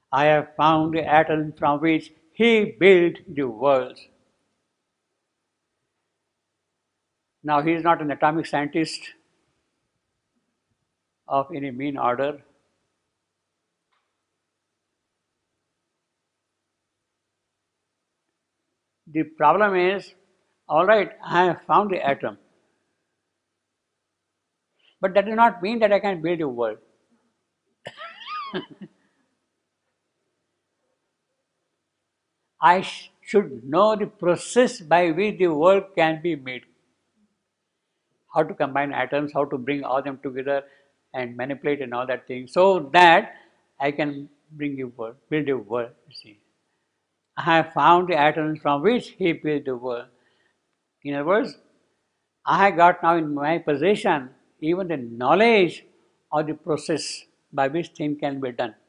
I have found the atom from which he built the world. Now, he is not an atomic scientist of any mean order. The problem is, all right, I have found the atom, but that does not mean that I can build a world. I should know the process by which the world can be made. How to combine atoms, how to bring all them together and manipulate and all that thing, so that I can bring a world, build a world, you see. I have found the atoms from which he built the world. In other words, I have got now in my possession even the knowledge of the process by which things can be done.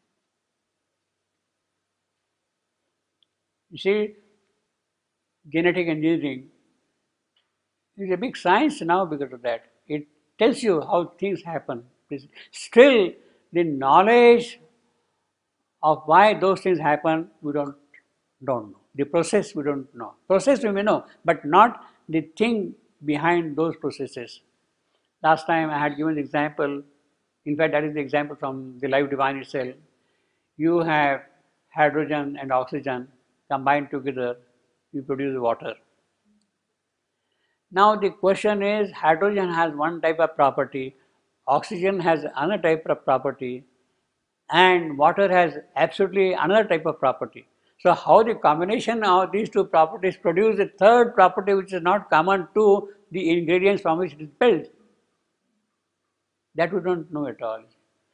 You see, genetic engineering is a big science now because of that. It tells you how things happen. Still, the knowledge of why those things happen, we don't know. The process we don't know. Process we may know, but not the thing behind those processes. Last time I had given the example, in fact that is the example from the life divine itself. You have hydrogen and oxygen combined together, you produce water. Now the question is, hydrogen has one type of property, oxygen has another type of property, and water has absolutely another type of property. So how the combination of these two properties produce a third property which is not common to the ingredients from which it is built, that we don't know at all.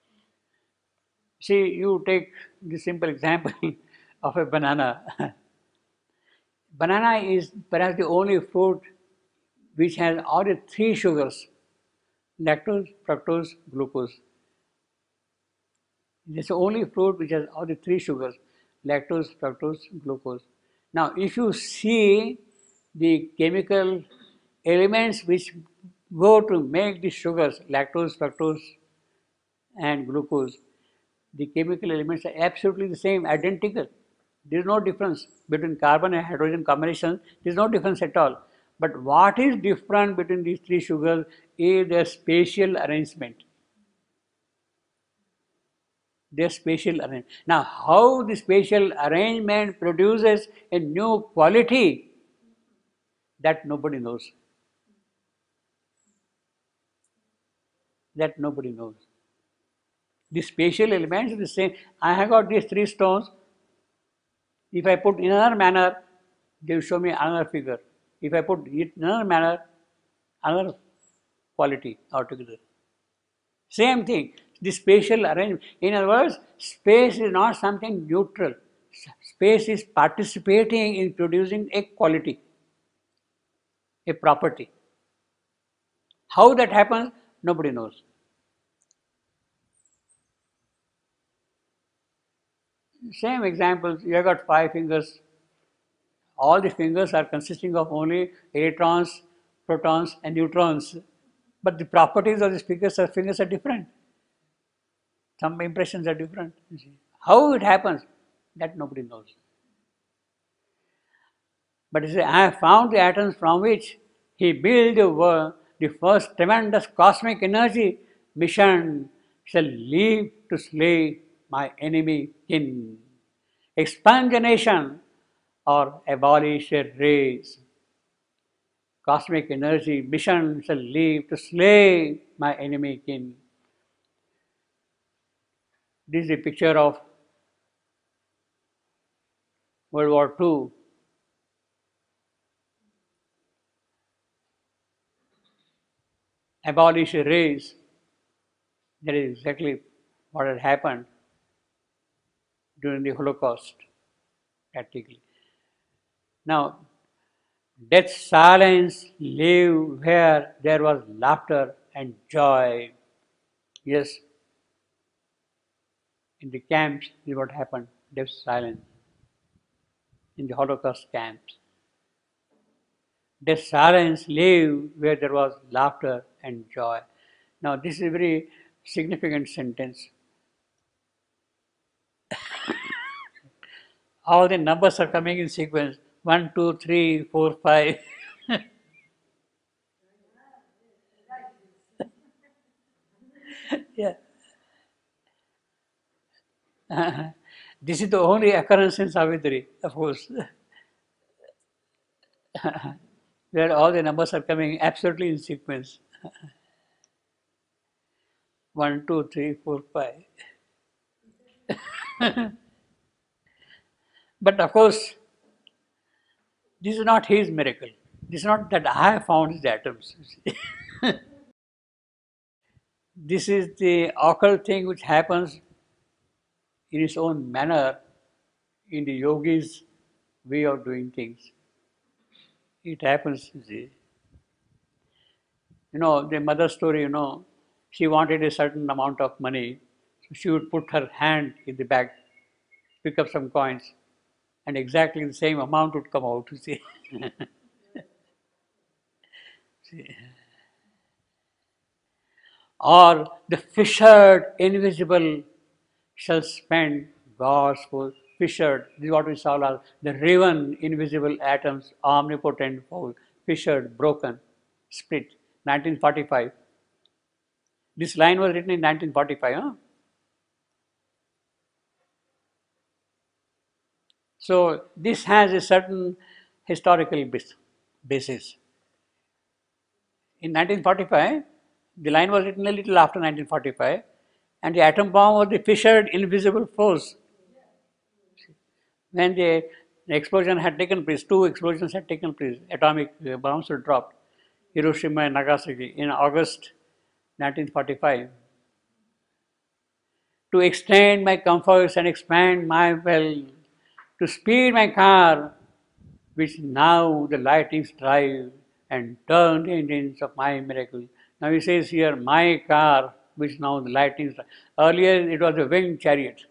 See, you take the simple example of a banana. Banana is perhaps the only fruit which has all the three sugars, lactose, fructose, glucose. It's the only fruit which has all the three sugars, lactose, fructose, glucose. Now, if you see the chemical elements which go to make the sugars, lactose, fructose, and glucose, the chemical elements are absolutely the same, identical. There is no difference between carbon and hydrogen combination. There is no difference at all. But what is different between these three sugars is their spatial arrangement. Their spatial arrangement. Now, how the spatial arrangement produces a new quality, that nobody knows. That nobody knows. The spatial elements are the same. I have got these three stones. If I put in another manner, they will show me another figure. If I put it in another manner, another quality altogether. Same thing, the spatial arrangement. In other words, space is not something neutral. Space is participating in producing a quality, a property. How that happens, nobody knows. Same examples, you have got 5 fingers. All the fingers are consisting of only electrons, protons, and neutrons. But the properties of these fingers are different. Some impressions are different. You see. How it happens, that nobody knows. But you see, I have found the atoms from which he built the world, the first tremendous cosmic energy mission shall live to slay my enemy kin, expunge a nation, or abolish a race. Cosmic energy mission shall live to slay my enemy kin. This is a picture of World War II. Abolish a race. That is exactly what had happened during the Holocaust, practically. Now, death's silence lived where there was laughter and joy. Yes, in the camps, this is what happened, death's silence. In the Holocaust camps. Death's silence lived where there was laughter and joy. Now, this is a very significant sentence. All the numbers are coming in sequence. 1, 2, 3, 4, 5. Yeah. This is the only occurrence in Savitri, of course, where all the numbers are coming absolutely in sequence. 1, 2, 3, 4, 5. But of course, this is not his miracle. This is not that I have found these atoms. This is the occult thing which happens in its own manner in the yogi's way of doing things. It happens, you see. The mother story, she wanted a certain amount of money. So she would put her hand in the bag, pick up some coins, and exactly the same amount would come out, you see. See. Or the fissured invisible shall spend God's full fissured. This is what we saw last. The riven invisible atoms, omnipotent fold, fissured, broken, split. 1945. This line was written in 1945. Huh? So this has a certain historical basis. In 1945, the line was written a little after 1945, and the atom bomb was the fissured invisible force. When the explosion had taken place, two explosions had taken place, atomic bombs were dropped, Hiroshima and Nagasaki, in August 1945. To extend my comforts and expand my wealth, to speed my car, which now the lightnings drive and turn the engines of my miracle. Now he says here, my car, which now the lightnings drive. Earlier it was a winged chariot,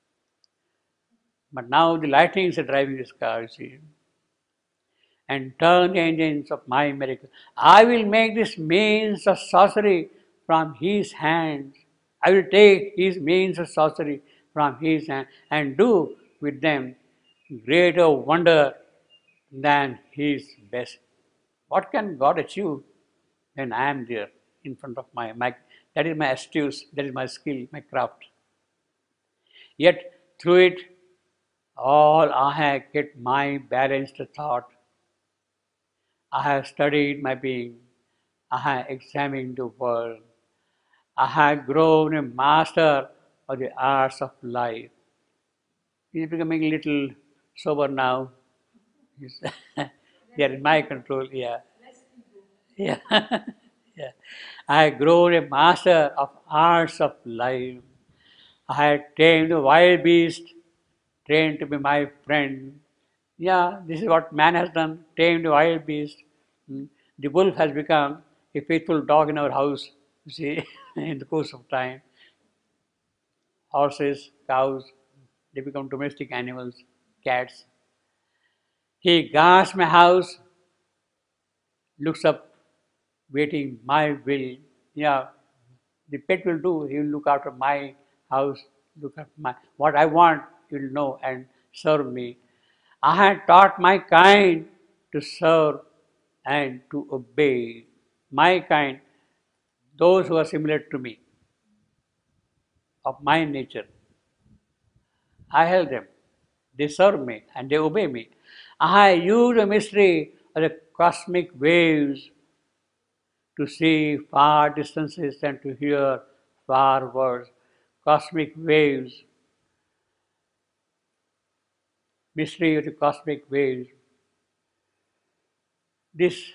but now the lightnings are driving this car, you see, and turn the engines of my miracle. I will make this means of sorcery from his hands. I will take his means of sorcery from his hand and do with them greater wonder than his best. What can God achieve when I am there in front of my that is my astuce, that is my skill, my craft. Yet through it all I have kept my balanced thought. I have studied my being. I have examined the world. I have grown a master of the arts of life. He's becoming a little sober now. They are in my control, yeah. Yeah. Yeah. I have grown a master of arts of life. I have tamed the wild beast, trained to be my friend. Yeah, this is what man has done, tamed the wild beast. Hmm. The wolf has become a faithful dog in our house, you see, in the course of time. Horses, cows, they become domestic animals, cats. He guards my house, looks up, waiting my will. Yeah, the pet will do. He will look after my house, look at my what I want. He will know and serve me. I had taught my kind to serve and to obey. My kind, those who are similar to me, of my nature. I help them. They serve me and they obey me. I use the mystery of the cosmic waves to see far distances and to hear far words. Cosmic waves, mystery of the cosmic waves. This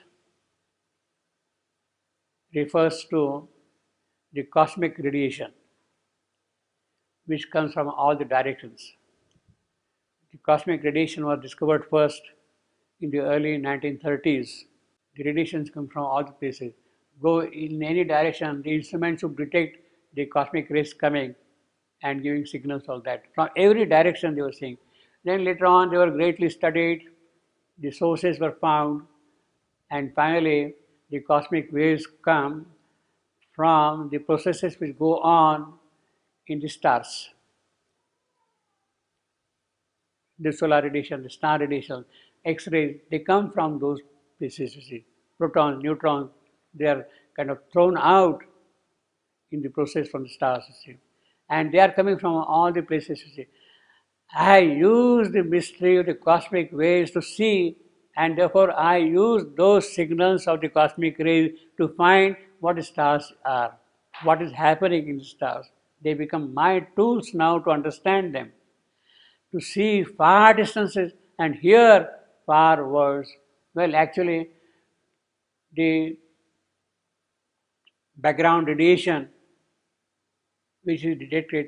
refers to the cosmic radiation which comes from all the directions. The cosmic radiation was discovered first in the early 1930s. The radiations come from all the places. Go in any direction, the instruments would detect the cosmic rays coming and giving signals, all that. From every direction they were seeing. Then later on they were greatly studied, the sources were found, and finally the cosmic waves come from the processes which go on in the stars. the solar radiation, the star radiation, X-rays, they come from those places, you see. Protons, neutrons, they are kind of thrown out in the process from the stars, you see. And they are coming from all the places, you see. I use the mystery of the cosmic waves to see, and therefore I use those signals of the cosmic rays to find what the stars are, what is happening in the stars. They become my tools now to understand them, to see far distances and hear far words. Well, actually, the background radiation which is detected,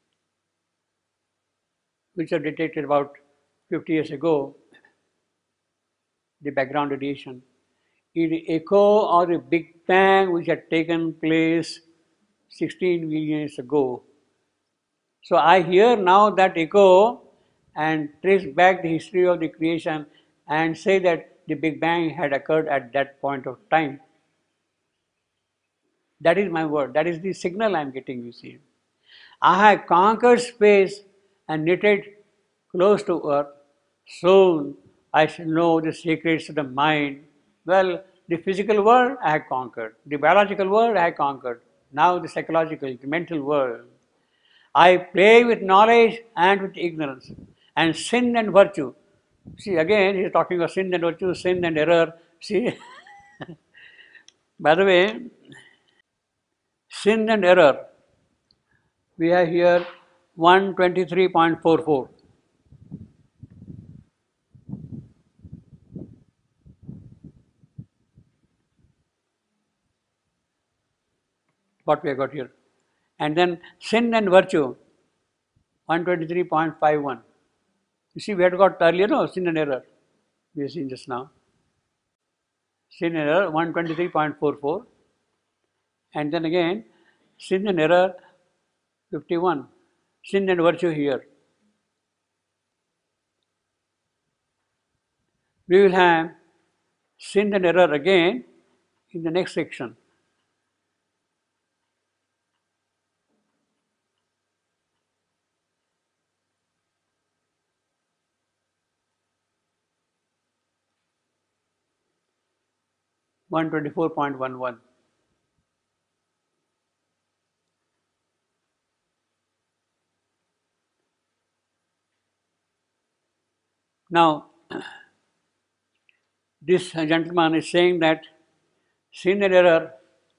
which was detected about 50 years ago, the background radiation, is the echo of the Big Bang which had taken place 16 million years ago. So I hear now that echo and trace back the history of the creation and say that the Big Bang had occurred at that point of time. That is my word. That is the signal I am getting, you see. I have conquered space and knitted close to earth. Soon I shall know the secrets of the mind. Well, the physical world I have conquered. The biological world I have conquered. Now the psychological, the mental world. I play with knowledge and with ignorance, and sin and virtue. See, again, he is talking about sin and virtue, sin and error. See, by the way, sin and error, we have here 123.44. What we have got here. And then sin and virtue, 123.51. You see, we had got earlier, no, sin and error. We have seen just now. Sin and error, 123.44. And then again, sin and error, 51. Sin and virtue here. We will have sin and error again in the next section. One 24.11. Now, this gentleman is saying that sin and error,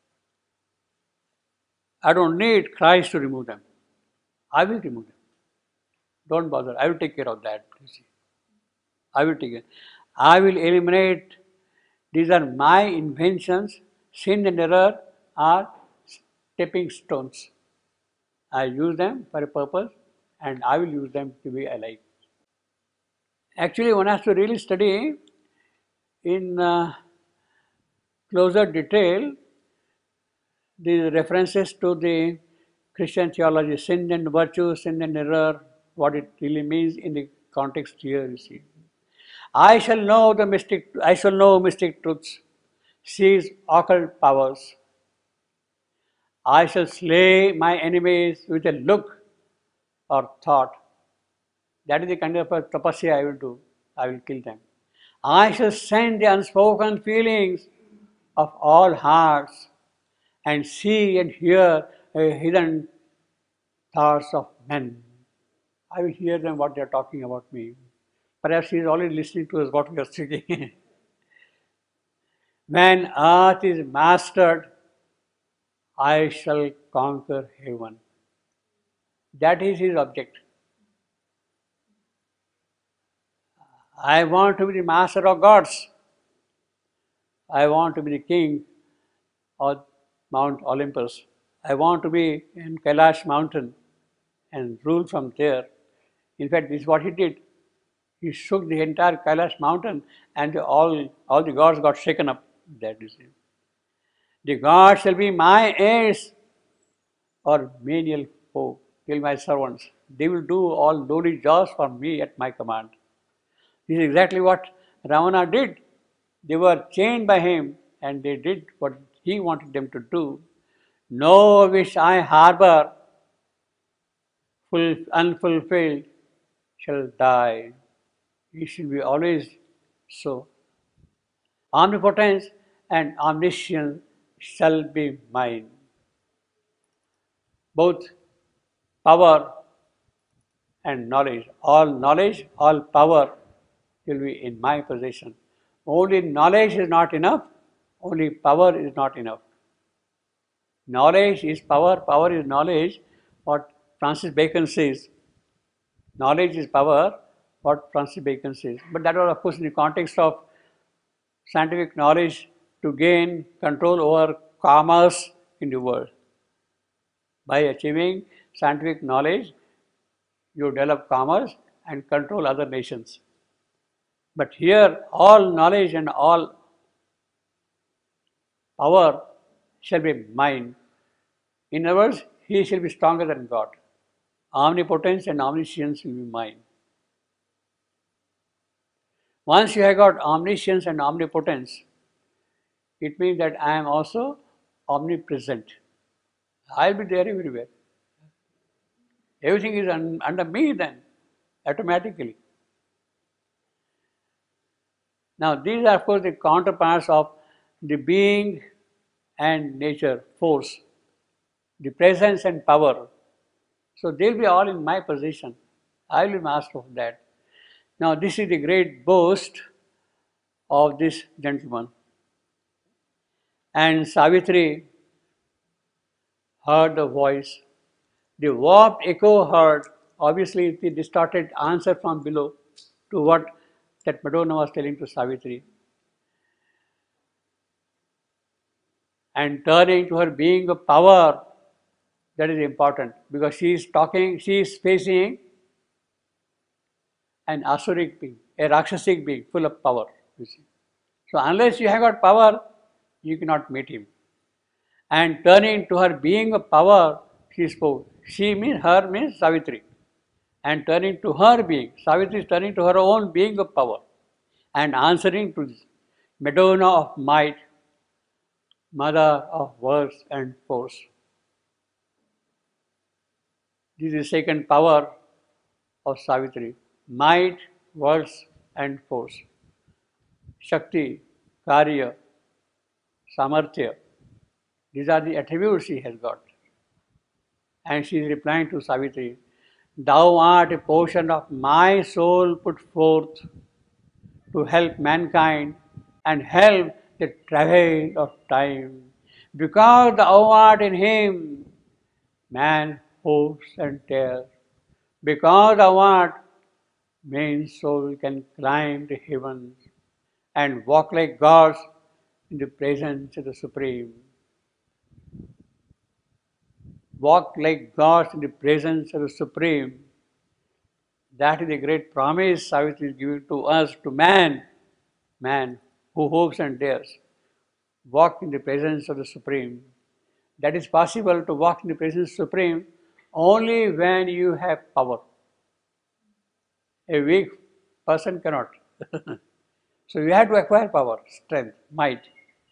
I don't need Christ to remove them. I will remove them. Don't bother. I will take care of that. You see. I will take it. I will eliminate. These are my inventions. Sin and error are stepping stones. I use them for a purpose and I will use them to be alive. Actually, one has to really study in closer detail the references to the Christian theology, sin and virtue, sin and error, what it really means in the context here, you see. I shall know mystic truths, seize occult powers. I shall slay my enemies with a look or thought. That is the kind of a tapasya I will do. I will kill them. I shall send the unspoken feelings of all hearts and see and hear hidden thoughts of men. I will hear them what they are talking about me. Perhaps he is already listening to us what we are speaking. When earth is mastered, I shall conquer heaven. That is his object. I want to be the master of gods. I want to be the king of Mount Olympus. I want to be in Kailash mountain and rule from there. In fact, this is what he did. He shook the entire Kailash mountain and all the gods got shaken up. That is it. The gods shall be my heirs or menial foe. Tell my servants. They will do all lowly jobs for me at my command. This is exactly what Ravana did. They were chained by him and they did what he wanted them to do. No wish I harbor unfulfilled shall die. He should be always so. Omnipotence and omniscience shall be mine. Both power and knowledge, all power will be in my possession. Only knowledge is not enough, only power is not enough. Knowledge is power, power is knowledge, what Francis Bacon says. Knowledge is power, what Francis Bacon says. But that was, of course, in the context of scientific knowledge to gain control over commerce in the world. By achieving scientific knowledge, you develop commerce and control other nations. But here, all knowledge and all power shall be mine. In other words, he shall be stronger than God. Omnipotence and omniscience will be mine. Once you have got omniscience and omnipotence, it means that I am also omnipresent. I will be there everywhere. Everything is under me then, automatically. Now, these are, of course, the counterparts of the being and nature, force, the presence and power. So, they'll be all in my possession. I will be master of that. Now, this is the great boast of this gentleman. And Savitri heard the voice. The warped echo heard, obviously, the distorted answer from below to what that Madonna was telling to Savitri. And turning to her being of power, that is important because she is facing an asuric being, a rakshasic being full of power. You see. So unless you have got power, you cannot meet him. And turning to her being of power, she spoke. She means her means Savitri. And turning to her being, Savitri is turning to her own being of power and answering to this Madonna of might, mother of words and force. This is the second power of Savitri. Might, words and force. Shakti, Karya, Samarthya. These are the attributes she has got. And she is replying to Savitri, thou art a portion of my soul put forth to help mankind and help the travail of time. Because thou art in him, man hopes and dares. Because thou art, man's soul can climb the heavens and walk like gods in the presence of the Supreme. Walk like gods in the presence of the Supreme. That is the great promise Savitri is giving to us, to man who hopes and dares. Walk in the presence of the Supreme. That is possible to walk in the presence of the Supreme only when you have power. A weak person cannot. So you have to acquire power, strength, might.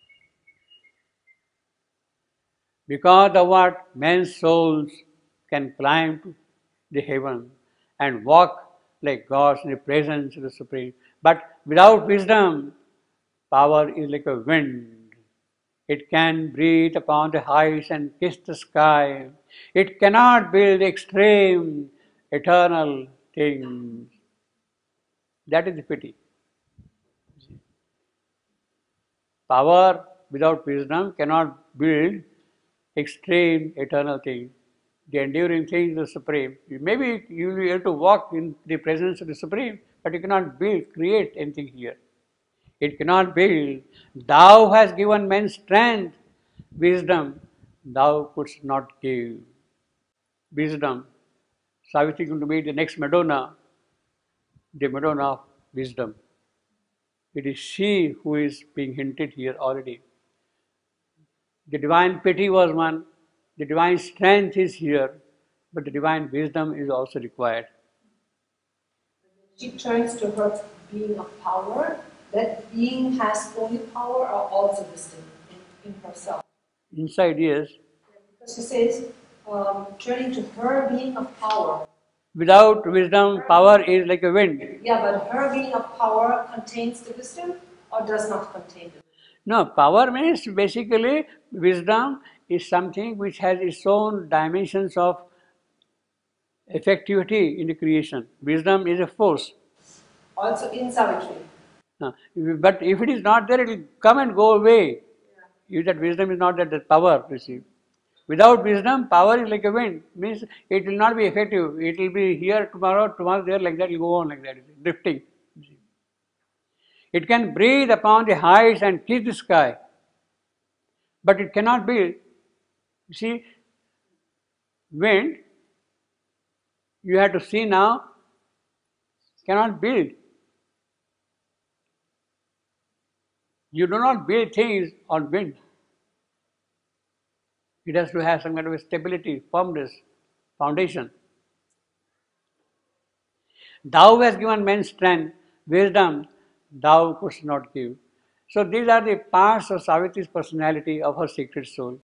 Because of what men's souls can climb to the heaven and walk like gods in the presence of the Supreme. But without wisdom, power is like a wind. It can breathe upon the heights and kiss the sky. It cannot build extreme, eternal things. That is the pity. Power without wisdom cannot build extreme, eternal things. The enduring things of the Supreme. Maybe you will be able to walk in the presence of the Supreme, but you cannot build, create anything here. It cannot build. Thou hast given men strength, wisdom, thou couldst not give. Wisdom. Savitri is going to be the next Madonna, the Madonna of wisdom. It is she who is being hinted here already. The divine pity was one, the divine strength is here, but the divine wisdom is also required. She turns to her being of power. That being has only power or also wisdom in herself. Inside, yes. Because she says, turning to her being of power. Without wisdom, power is like a wind. Yeah, but her being a power contains the wisdom or does not contain the wisdom? No, power means basically wisdom is something which has its own dimensions of effectivity in the creation. Wisdom is a force. Also in Savitri. But if it is not there, it will come and go away. If that wisdom is not there, that power, you see. Without wisdom, power is like a wind. Means it will not be effective. It will be here tomorrow, tomorrow there, like that, it will go on like that, drifting. It can breathe upon the heights and kiss the sky, but it cannot build. You see, wind, you have to see now, cannot build. You do not build things on wind. It has to have some kind of a stability, firmness, foundation. Thou hast given men strength, wisdom thou couldst not give. So these are the parts of Savitri's personality, of her secret soul.